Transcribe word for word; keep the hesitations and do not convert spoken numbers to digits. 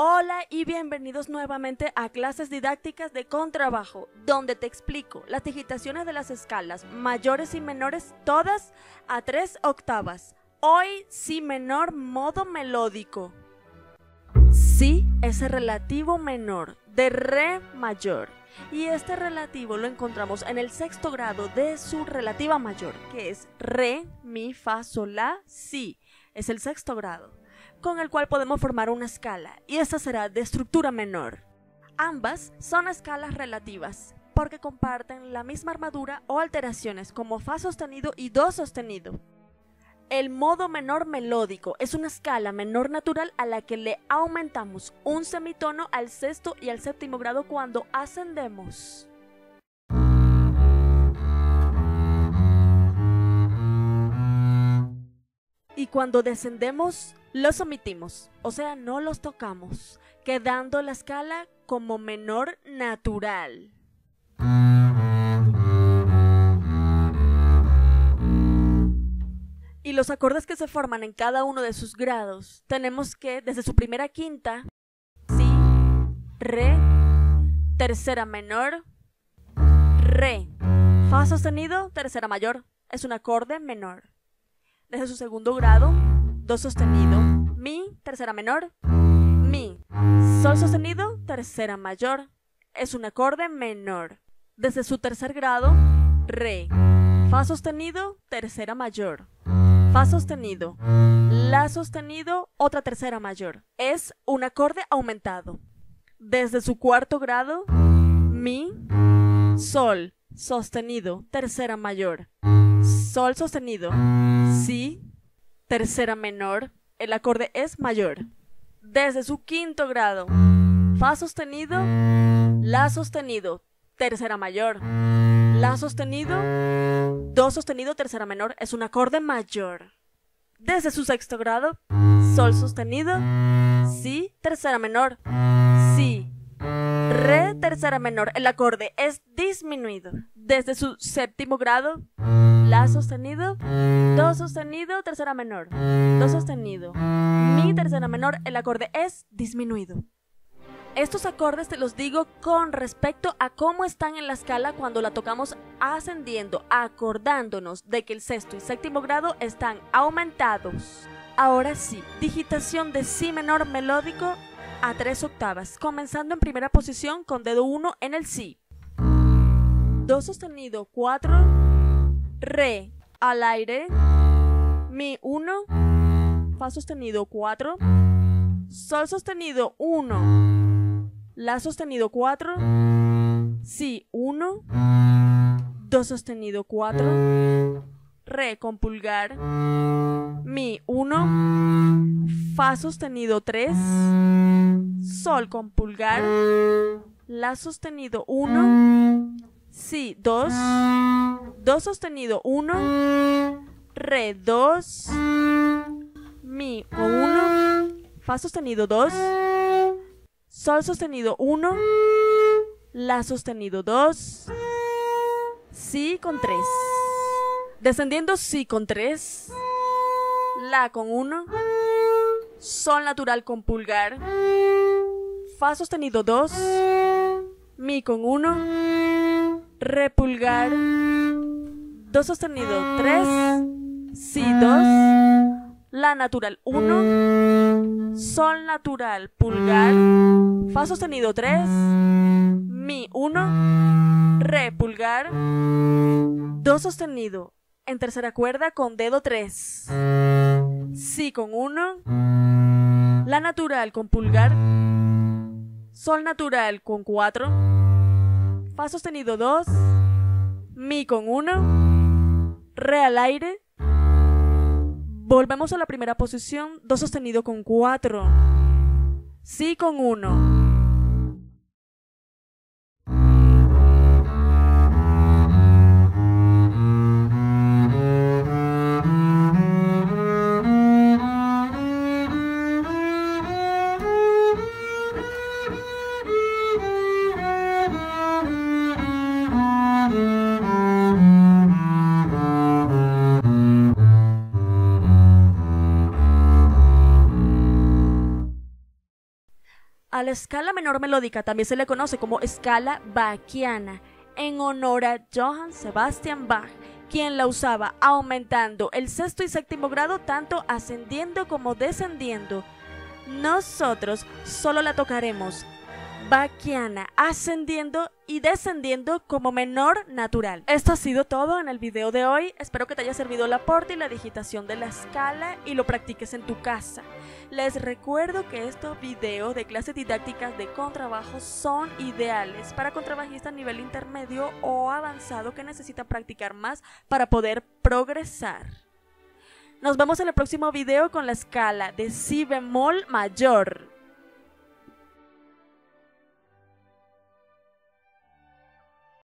Hola y bienvenidos nuevamente a clases didácticas de contrabajo, donde te explico las digitaciones de las escalas mayores y menores, todas a tres octavas. Hoy si menor modo melódico. Si es el relativo menor de re mayor, y este relativo lo encontramos en el sexto grado de su relativa mayor, que es re, mi, fa, sol, la, si. Es el sexto grado, con el cual podemos formar una escala, y esta será de estructura menor. Ambas son escalas relativas, porque comparten la misma armadura o alteraciones como fa sostenido y do sostenido. El modo menor melódico es una escala menor natural a la que le aumentamos un semitono al sexto y al séptimo grado cuando ascendemos. Y cuando descendemos, los omitimos, o sea, no los tocamos, quedando la escala como menor natural. Y los acordes que se forman en cada uno de sus grados, tenemos que, desde su primera quinta, si, re, tercera menor, re, fa sostenido, tercera mayor, es un acorde menor. Desde su segundo grado, do sostenido, mi, tercera menor, mi, sol sostenido, tercera mayor, es un acorde menor. Desde su tercer grado, re, fa sostenido, tercera mayor, fa sostenido, la sostenido, otra tercera mayor, es un acorde aumentado. Desde su cuarto grado, mi, sol sostenido, tercera mayor, sol sostenido, si, tercera menor, el acorde es mayor. Desde su quinto grado, fa sostenido, la sostenido, tercera mayor, la sostenido, do sostenido, tercera menor, es un acorde mayor. Desde su sexto grado, sol sostenido, si, tercera menor, si, re, tercera menor, el acorde es disminuido. Desde su séptimo grado, la sostenido, do sostenido, tercera menor, do sostenido, mi, tercera menor, el acorde es disminuido. Estos acordes te los digo con respecto a cómo están en la escala cuando la tocamos ascendiendo, acordándonos de que el sexto y séptimo grado están aumentados. Ahora sí, digitación de si menor melódico a tres octavas, comenzando en primera posición con dedo uno en el si. Do sostenido cuatro, re al aire, mi uno, fa sostenido cuatro, sol sostenido uno, la sostenido cuatro, si uno, do sostenido cuatro, re con pulgar, mi uno, fa sostenido tres, sol con pulgar, la sostenido uno, si dos, do sostenido uno, re dos, mi con uno, fa sostenido dos, sol sostenido uno, la sostenido dos, si con tres. Descendiendo si con tres, la con uno, sol natural con pulgar, fa sostenido dos, mi con uno, re pulgar, do sostenido tres, si dos, la natural uno, sol natural pulgar, fa sostenido tres, mi uno, re pulgar, do sostenido en tercera cuerda con dedo tres, si con uno, la natural con pulgar, sol natural con cuatro, fa sostenido dos, mi con uno, re al aire. Volvemos a la primera posición, do sostenido con cuatro, si con uno. A la escala menor melódica también se le conoce como escala bachiana, en honor a Johann Sebastian Bach, quien la usaba aumentando el sexto y séptimo grado tanto ascendiendo como descendiendo. Nosotros solo la tocaremos bachiana, ascendiendo y descendiendo como menor natural. Esto ha sido todo en el video de hoy. Espero que te haya servido el aporte y la digitación de la escala y lo practiques en tu casa. Les recuerdo que estos videos de clases didácticas de contrabajo son ideales para contrabajistas a nivel intermedio o avanzado que necesitan practicar más para poder progresar. Nos vemos en el próximo video con la escala de si bemol mayor.